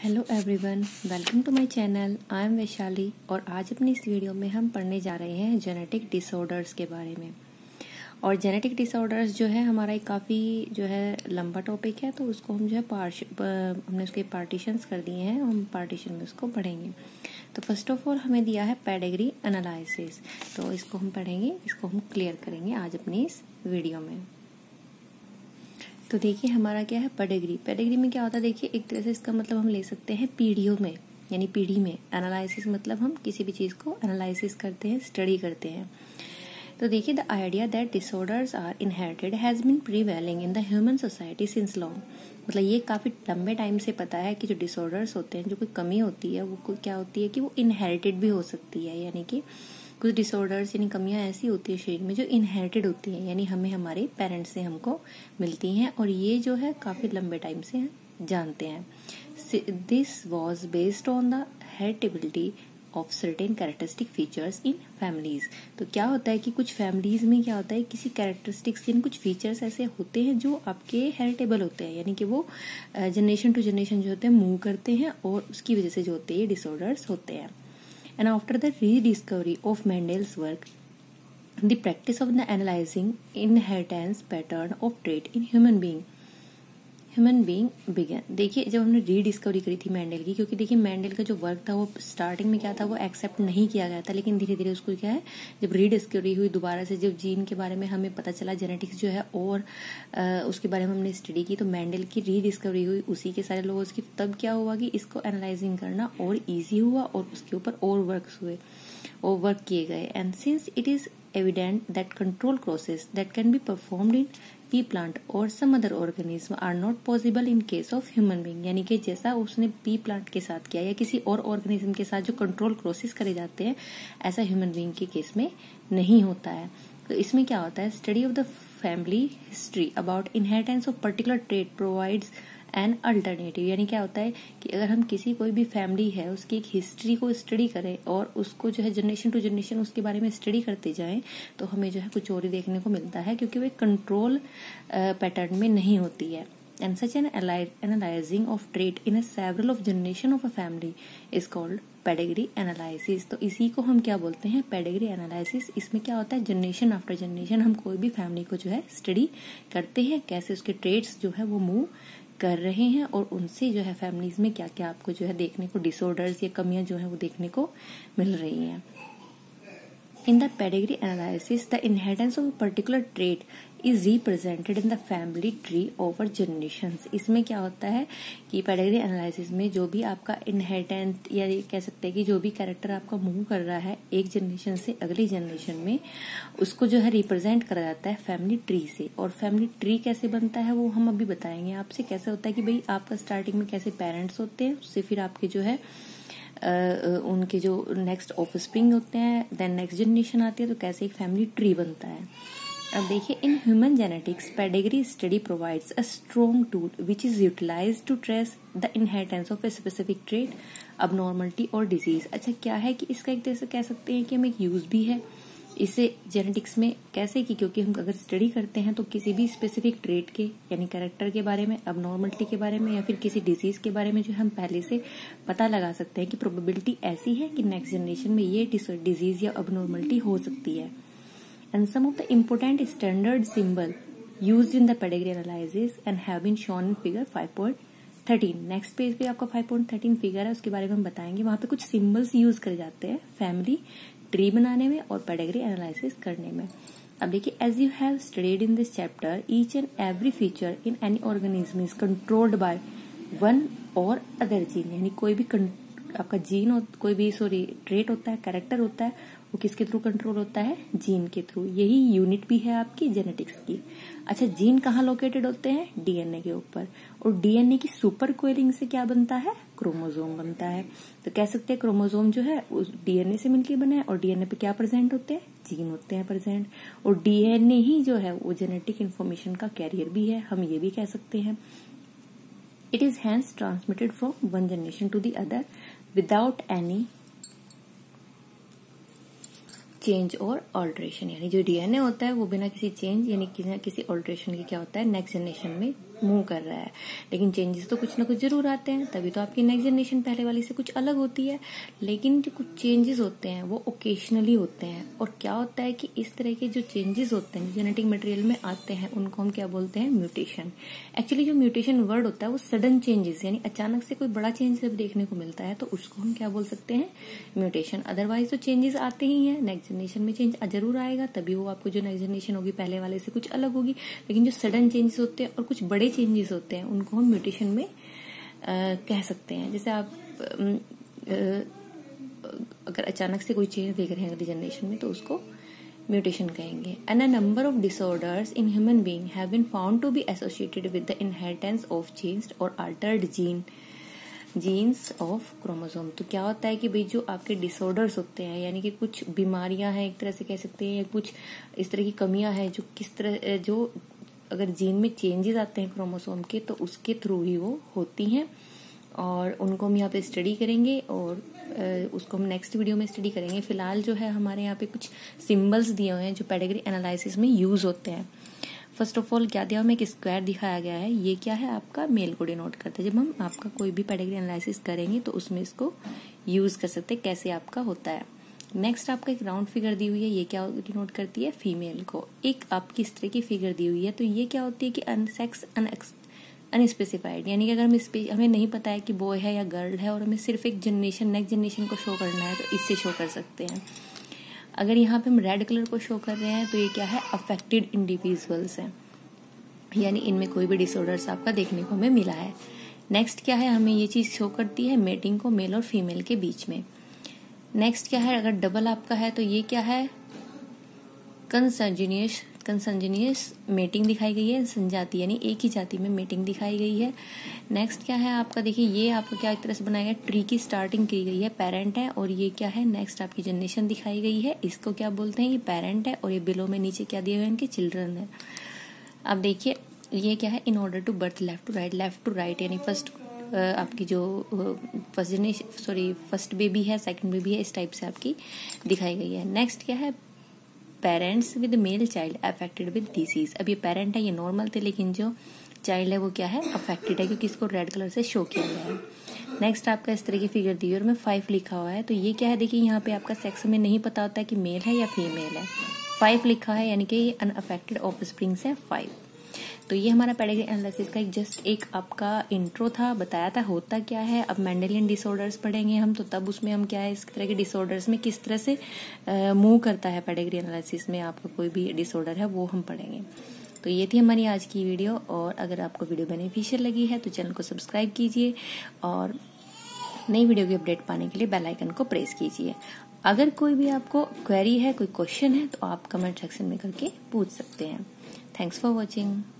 Hello everyone, welcome to my channel. I am Vaishali और आज अपनी इस वीडियो में हम पढ़ने जा रहे हैं जेनेटिक डिसऑर्डर्स के बारे में। और जेनेटिक डिसऑर्डर्स जो है हमारा एक काफ़ी जो है लंबा टॉपिक है, तो उसको हम जो है हमने उसके पार्टीशंस कर दिए हैं, हम पार्टीशन में उसको पढ़ेंगे। तो फर्स्ट ऑफ ऑल हमें दिया है पेडिग्री एनालिसिस, तो इसको हम पढ़ेंगे, इसको हम क्लियर करेंगे आज अपनी इस वीडियो में। तो देखिए हमारा क्या है पेडिग्री। पेडिग्री में क्या होता है, देखिए एक तरह से इसका मतलब हम ले सकते हैं पीढ़ियों में, यानी पीढ़ी में। एनालिसिस मतलब हम किसी भी चीज को एनालिसिस करते हैं, स्टडी करते हैं। तो देखिए the idea that disorders are inherited has been prevailing in the human society since long. मतलब ये काफी लंबे टाइम से पता है कि जो डिसऑर्डर्स होते हैं, जो कोई कमी होती है, वो क्या होती है कि वो इनहेरिटेड भी हो सकती है। यानी कि कुछ डिसऑर्डर्स यानी कमियां ऐसी होती है शरीर में जो इनहेरिटेड होती हैं, यानी हमें हमारे पेरेंट्स से हमको मिलती हैं, और ये जो है काफी लंबे टाइम से जानते हैं। This was based on the heritability of certain characteristic features in families. तो क्या होता है कि कुछ फैमिलीज में क्या होता है, किसी कैरेक्टरिस्टिक्स यानी कुछ फीचर्स ऐसे होते हैं जो आपके हेरिटेबल होते हैं, यानी कि वो जनरेशन टू जनरेशन जो होते हैं मूव करते हैं, और उसकी वजह से जो होते हैं डिसऑर्डर्स होते हैं। And after the rediscovery of Mendel's work, the practice of the analyzing inheritance pattern of trait in human being began। देखिए जब हमने रीडिस्कवरी करी थी मेंडल की, क्योंकि देखिए मेंडल का जो वर्क था वो स्टार्टिंग में क्या था, वो एक्सेप्ट नहीं किया गया था, लेकिन धीरे धीरे उसको क्या है, जब रीडिस्कवरी हुई दोबारा से, जब जीन के बारे में हमें पता चला, जेनेटिक्स जो है और उसके बारे में हमने स्टडी की, तो मेंडल की रीडिस्कवरी हुई उसी के सारे लोगों की। तब क्या हुआ कि इसको एनालाइजिंग करना और ईजी हुआ, और उसके ऊपर और वर्क किए गए। And since it is evident that control process that can be performed in pea plant or some other organism are not possible in case of human being। यानी कि जैसा उसने पी प्लांट के साथ किया या किसी और ऑर्गेनिज्म के साथ जो कंट्रोल प्रोसेस करे जाते हैं, ऐसा ह्यूमन बीइंग के केस में नहीं होता है। तो इसमें क्या होता है, study of the family history about inheritance of particular trait provides an alternative. यानी क्या होता है कि अगर हम किसी कोई भी फैमिली है उसकी एक हिस्ट्री को स्टडी करें और उसको जो है जनरेशन टू जनरेशन उसके बारे में स्टडी करते जाएं, तो हमें जो है कुछ और ही देखने को मिलता है, क्योंकि वो कंट्रोल पैटर्न में नहीं होती है। And such an analysing of trait in several of generation of a family is called pedigree analysis. तो इसी को हम क्या बोलते हैं, पेडिग्री एनालिसिस। इसमें क्या होता है, जनरेशन आफ्टर जनरेशन हम कोई भी फैमिली को जो है स्टडी करते हैं, कैसे उसके ट्रेट्स जो है वो मूव कर रहे हैं, और उनसे जो है फैमिलीज में क्या क्या आपको जो है देखने को डिसऑर्डर्स या कमियां जो है वो देखने को मिल रही हैं। In the pedigree analysis, the inheritance of a particular trait is represented in the family tree over generations। इसमें क्या होता है कि पेडिग्री एनालिसिस में जो भी आपका इनहेरिटेंट या कह सकते हैं कि जो भी कैरेक्टर आपका मूव कर रहा है एक जनरेशन से अगली जनरेशन में, उसको जो है रिप्रेजेंट करा जाता है फैमिली ट्री से। और फैमिली ट्री कैसे बनता है वो हम अभी बताएंगे आपसे। कैसे होता है कि भाई आपका स्टार्टिंग में कैसे पेरेंट्स होते हैं, उससे फिर आपके जो है उनके जो नेक्स्ट ऑफस्प्रिंग होते हैं, देन नेक्स्ट जनरेशन आती है, तो कैसे एक फैमिली ट्री बनता है। अब देखिए in human genetics pedigree study provides a strong tool which is utilised to trace the inheritance of a specific trait, abnormality और डिजीज। अच्छा क्या है कि इसका एक तरह से कह सकते हैं कि हम एक यूज भी है इसे जेनेटिक्स में। कैसे कि क्योंकि हम अगर स्टडी करते हैं तो किसी भी स्पेसिफिक ट्रेट के यानी कैरेक्टर के बारे में, अबनॉर्मलिटी के बारे में, या फिर किसी डिजीज के बारे में जो हम पहले से पता लगा सकते हैं कि प्रोबेबिलिटी ऐसी है कि नेक्स्ट जनरेशन में ये डिजीज या अबनॉर्मलिटी हो सकती है। And some of the important standard symbol used in the pedigree analysis and have been shown in figure 5.13। Next page पे आपका 5.13 फिगर है, उसके बारे में हम बताएंगे। वहां पे कुछ सिंबल्स यूज करे जाते हैं फैमिली ट्री बनाने में और पेडिग्री एनालिसिस करने में। अब देखिए as you have studied in this chapter, each and every feature in any organism is controlled by one और अदर जीन। यानी कोई भी आपका जीन कोई भी ट्रेट होता है, कैरेक्टर होता है, वो किसके थ्रू कंट्रोल होता है, जीन के थ्रू। यही यूनिट भी है आपकी जेनेटिक्स की। अच्छा जीन कहाँ लोकेटेड होते हैं, डीएनए के ऊपर, और डीएनए की सुपर कोइलिंग से क्या बनता है, क्रोमोसोम बनता है। तो कह सकते हैं क्रोमोसोम जो है उस डीएनए से मिलकर बना है, और डीएनए पे क्या प्रेजेंट होते हैं, जीन होते हैं प्रेजेंट, और डीएनए ही जो है वो जेनेटिक इन्फॉर्मेशन का कैरियर भी है, हम ये भी कह सकते हैं। It is hence transmitted from one generation to the other without any change और ऑल्ट्रेशन। यानी जो डीएनए होता है वो बिना किसी चेंज यानी किसी ऑल्ट्रेशन के क्या होता है, नेक्स्ट जनरेशन में मूव कर रहा है, लेकिन चेंजेस तो कुछ ना कुछ जरूर आते हैं, तभी तो आपकी नेक्स्ट जनरेशन पहले वाली से कुछ अलग होती है। लेकिन जो कुछ चेंजेस होते हैं वो ओकेशनली होते हैं, और क्या होता है कि इस तरह के जो चेंजेस होते हैं जेनेटिक मटेरियल में आते हैं उनको हम क्या बोलते हैं, म्यूटेशन। एक्चुअली जो म्यूटेशन वर्ड होता है वो सडन चेंजेस, यानी अचानक से कोई बड़ा चेंज जब देखने को मिलता है तो उसको हम क्या बोल सकते हैं, म्यूटेशन। अदरवाइज तो चेंजेस आते ही हैं, नेक्स्ट जनरेशन में चेंज जरूर आएगा, तभी वो आपको जो नेक्स्ट जनरेशन होगी पहले वाले से कुछ अलग होगी। लेकिन जो सडन चेंजेस होते हैं और कुछ बड़े चेंजेस होते हैं उनको हम म्यूटेशन में कह सकते हैं। जैसे आप अगर अचानक से कोई चेंज देख रहे हैं अगली जनरेशन में तो उसको म्यूटेशन कहेंगे। And a number of disorders in human being have been found to be associated with the inheritance of changed और अल्टर्ड जीन्स ऑफ क्रोमोसोम। तो क्या होता है कि भाई जो आपके डिसऑर्डर्स होते हैं, यानी कि कुछ बीमारियां हैं एक तरह से कह सकते हैं, या कुछ इस तरह की कमियां हैं जो किस तरह जो अगर जीन में चेंजेस आते हैं क्रोमोसोम के तो उसके थ्रू ही वो होती हैं, और उनको हम यहाँ पे स्टडी करेंगे और उसको हम नेक्स्ट वीडियो में स्टडी करेंगे। फिलहाल जो है हमारे यहाँ पे कुछ सिंबल्स दिए हुए हैं जो पेडिग्री एनालिसिस में यूज होते हैं। फर्स्ट ऑफ ऑल क्या दिया हुआ है, एक स्क्वायर दिखाया गया है, ये क्या है, आपका मेल को डिनोट करता है। जब हम आपका कोई भी पेडिग्री एनालिसिस करेंगे तो उसमें इसको यूज कर सकते हैं कैसे आपका होता है। नेक्स्ट आपका एक राउंड फिगर दी हुई है, ये क्या डिनोट करती है, फीमेल को। एक आपकी इस तरह की फिगर दी हुई है, तो ये क्या होती है कि अनसेक्स अनस्पेसिफाइड, यानी कि अगर हमें नहीं पता है कि बॉय है या गर्ल है और हमें सिर्फ एक जनरेशन नेक्स्ट जनरेशन को शो करना है तो इससे शो कर सकते हैं। अगर यहाँ पे हम रेड कलर को शो कर रहे हैं तो ये क्या है, अफेक्टेड इंडिविजुअल्स हैं, यानी इनमें कोई भी डिसऑर्डर्स आपका देखने को हमें मिला है। नेक्स्ट क्या है, हमें ये चीज शो करती है मेटिंग को मेल और फीमेल के बीच में। नेक्स्ट क्या है, अगर डबल आपका है तो ये क्या है, कंसंजिनियस मेटिंग दिखाई गई है, संजाति यानी एक ही जाति में मेटिंग दिखाई गई है। नेक्स्ट क्या है आपका, देखिए ये आपका क्या एक तरह से बनाया गया, ट्री की स्टार्टिंग की गई है, पेरेंट है, और ये क्या है, नेक्स्ट आपकी जनरेशन दिखाई गई है, इसको क्या बोलते हैं, ये पेरेंट है, और ये बिलो में नीचे क्या दिए हुए हैं, इनके चिल्ड्रन है। अब देखिए ये क्या है, in order to birth left to right, यानी फर्स्ट आपकी जो फर्स्ट बेबी है, सेकंड बेबी है, इस टाइप से आपकी दिखाई गई है। नेक्स्ट क्या है, parents with male child affected with disease. अब ये पेरेंट है, ये नॉर्मल थे, लेकिन जो चाइल्ड है वो क्या है, अफेक्टेड है, क्योंकि इसको रेड कलर से शो किया गया है। नेक्स्ट आपका इस तरह की फिगर दी है और में 5 लिखा हुआ है, तो ये क्या है, देखिए यहाँ पे आपका सेक्स में नहीं पता होता है कि मेल है या फीमेल है। 5 लिखा है, यानी कि ये अनअफेक्टेड ऑफस्प्रिंग्स है 5। तो ये हमारा पेडिग्री एनालिसिस का जस्ट एक आपका इंट्रो था, बताया था होता क्या है। अब मेंडेलियन डिसऑर्डर्स पढ़ेंगे हम, तो तब उसमें हम क्या है, इस तरह के डिसऑर्डर्स में किस तरह से मूव करता है पेडिग्री एनालिसिस में आपका कोई भी डिसऑर्डर है वो हम पढ़ेंगे। तो ये थी हमारी आज की वीडियो, और अगर आपको वीडियो बेनिफिशियल लगी है तो चैनल को सब्सक्राइब कीजिए और नई वीडियो की अपडेट पाने के लिए बेल आइकन को प्रेस कीजिए। अगर कोई भी आपको क्वेरी है, कोई क्वेश्चन है, तो आप कमेंट सेक्शन में करके पूछ सकते हैं। Thanks for watching.